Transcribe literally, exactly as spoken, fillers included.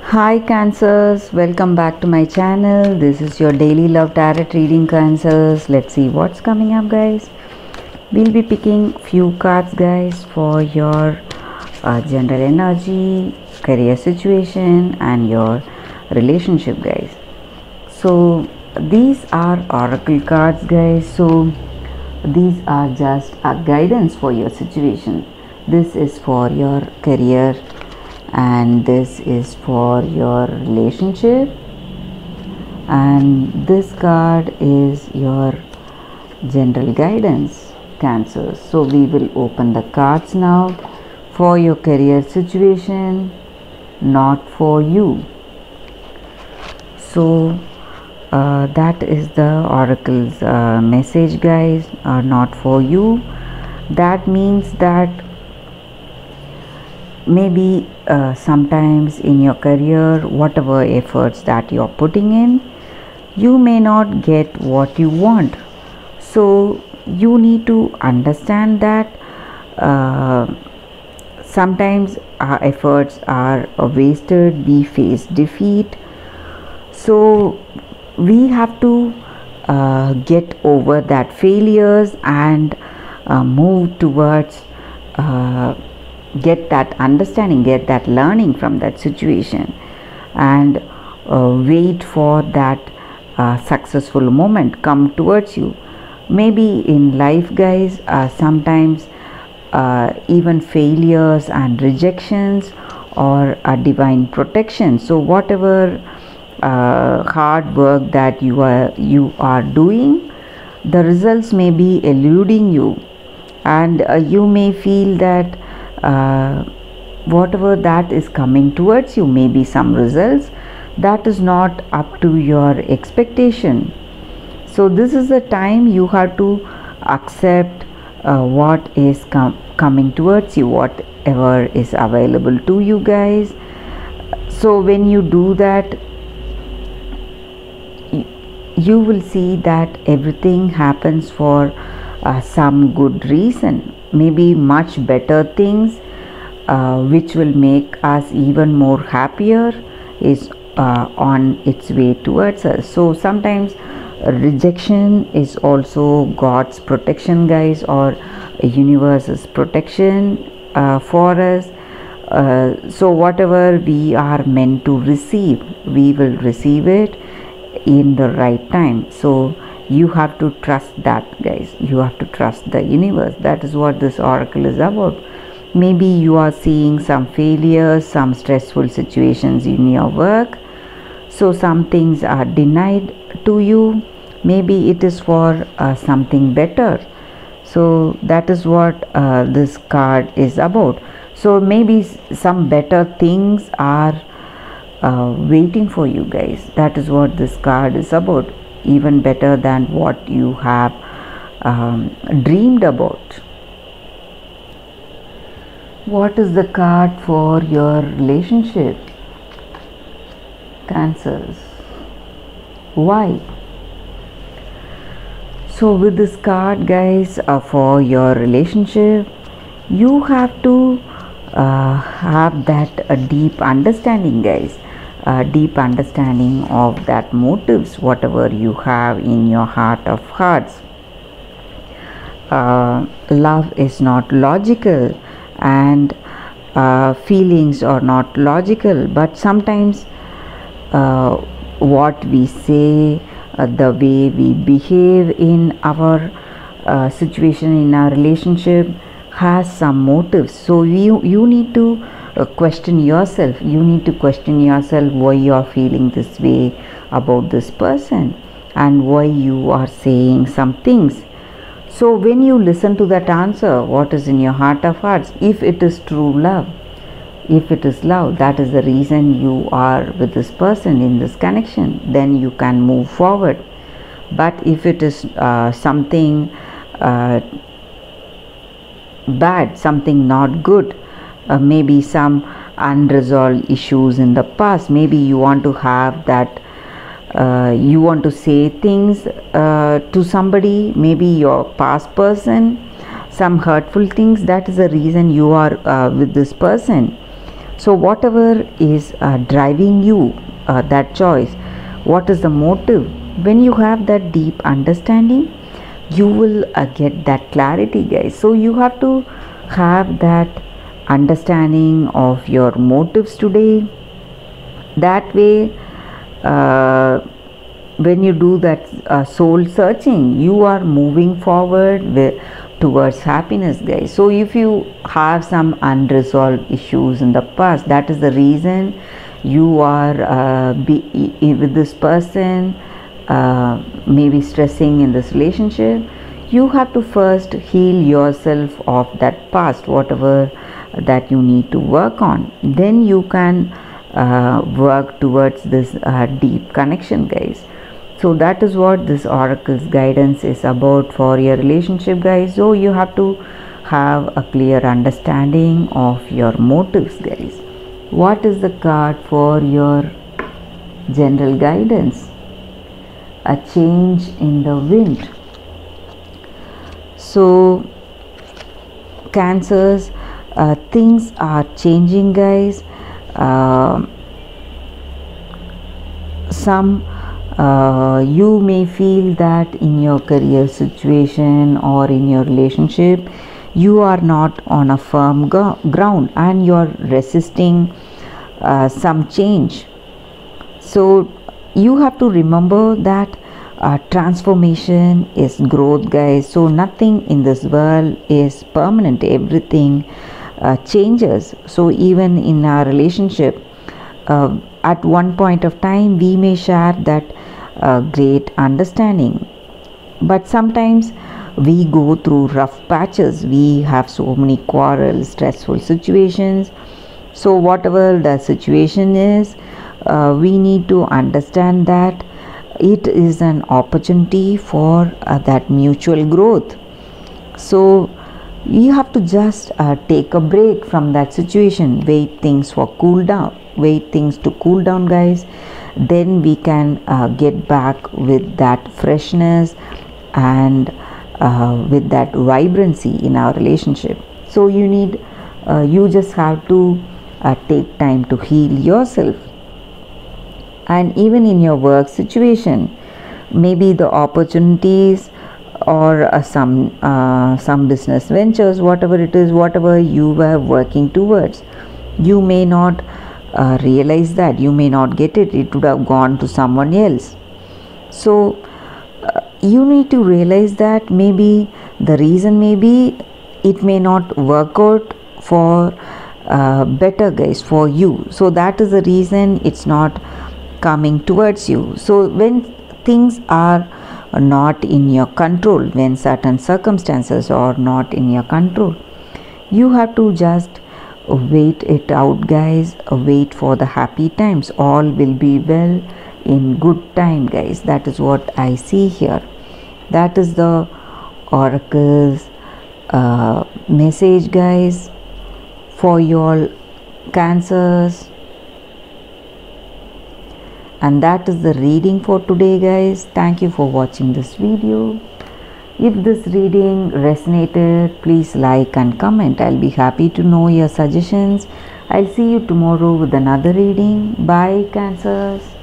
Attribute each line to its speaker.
Speaker 1: Hi Cancers, welcome back to my channel. This is your daily love tarot reading, Cancers. Let's see what's coming up, guys. We'll be picking few cards, guys, for your uh, general energy, career situation and your relationship, guys. So these are oracle cards, guys. So these are just a guidance for your situation. This is for your career and this is for your relationship, and this card is your general guidance, Cancers. So we will open the cards now for your career situation, not for you. So uh, that is the oracle's uh, message, guys, are not for you. That means that maybe uh, sometimes in your career, whatever efforts that you're putting in, you may not get what you want. So you need to understand that uh, sometimes our efforts are wasted, we face defeat. So we have to uh, get over that failures and uh, move towards uh, get that understanding, get that learning from that situation, and uh, wait for that uh, successful moment come towards you. Maybe in life, guys, uh, sometimes uh, even failures and rejections or a divine protection. So whatever uh, hard work that you are you are doing, the results may be eluding you, and uh, you may feel that Uh, whatever that is coming towards you, maybe some results that is not up to your expectation. So this is the time you have to accept uh, what is com coming towards you, whatever is available to you, guys. So when you do that, you will see that everything happens for uh, some good reason, maybe much better things uh, which will make us even more happier is uh, on its way towards us. So sometimes rejection is also God's protection, guys, or universe's protection uh, for us. Uh, so whatever we are meant to receive, we will receive it in the right time. So you have to trust that, guys. You have to trust the universe. That is what this oracle is about. Maybe you are seeing some failures, some stressful situations in your work. So some things are denied to you. Maybe it is for uh, something better. So that is what uh, this card is about. So maybe some better things are uh, waiting for you, guys. That is what this card is about. Even better than what you have um, dreamed about. What is the card for your relationship, Cancers? Why? So with this card, guys, uh, for your relationship, you have to uh, have that uh, deep understanding, guys. Uh, deep understanding of that motives, whatever you have in your heart of hearts. Uh, love is not logical, and uh, feelings are not logical, but sometimes uh, what we say, uh, the way we behave in our uh, situation, in our relationship, has some motives. So you you need to Uh, question yourself. You need to question yourself why you are feeling this way about this person and why you are saying some things. So when you listen to that answer, what is in your heart of hearts, if it is true love, if it is love, that is the reason you are with this person in this connection, then you can move forward. But if it is uh, something uh, bad, something not good, Uh, maybe some unresolved issues in the past, maybe you want to have that uh, you want to say things uh, to somebody, maybe your past person, some hurtful things. That is the reason you are uh, with this person. So whatever is uh, driving you, uh, that choice, what is the motive? When you have that deep understanding, you will uh, get that clarity, guys. So you have to have that understanding of your motives today. That way, uh, when you do that uh, soul searching, you are moving forward with, towards happiness, guys. So if you have some unresolved issues in the past, that is the reason you are uh, be, with this person, uh, maybe stressing in this relationship. You have to first heal yourself of that past, whatever that you need to work on. Then you can uh, work towards this uh, deep connection, guys. So that is what this oracle's guidance is about for your relationship, guys. So you have to have a clear understanding of your motives, guys. What is the card for your general guidance? A change in the wind. So Cancers, uh, things are changing, guys. Uh, some Uh, you may feel that in your career situation or in your relationship, you are not on a firm ground and you are resisting uh, some change. So you have to remember that uh, transformation is growth, guys. So nothing in this world is permanent. Everything uh, changes. So even in our relationship, uh, at one point of time we may share that uh, great understanding, but sometimes we go through rough patches. We have so many quarrels, stressful situations. So whatever the situation is, uh, we need to understand that it is an opportunity for uh, that mutual growth. So you have to just uh, take a break from that situation, wait things for cool down wait things to cool down, guys. Then we can uh, get back with that freshness and uh, with that vibrancy in our relationship. So you need uh, you just have to uh, take time to heal yourself. And even in your work situation, maybe the opportunities or uh, some uh, some business ventures, whatever it is, whatever you were working towards, you may not uh, realize that, you may not get it, it would have gone to someone else. So uh, you need to realize that maybe the reason maybe it may not work out for uh, better, guys, for you. So that is the reason it's not coming towards you. So when things are not in your control, when certain circumstances are not in your control, you have to just wait it out, guys. Wait for the happy times. All will be well in good time, guys. That is what I see here. That is the oracle's uh, message, guys, for your Cancers. And that is the reading for today, guys. Thank you for watching this video. If this reading resonated, please like and comment. I'll be happy to know your suggestions. I'll see you tomorrow with another reading. Bye, Cancers.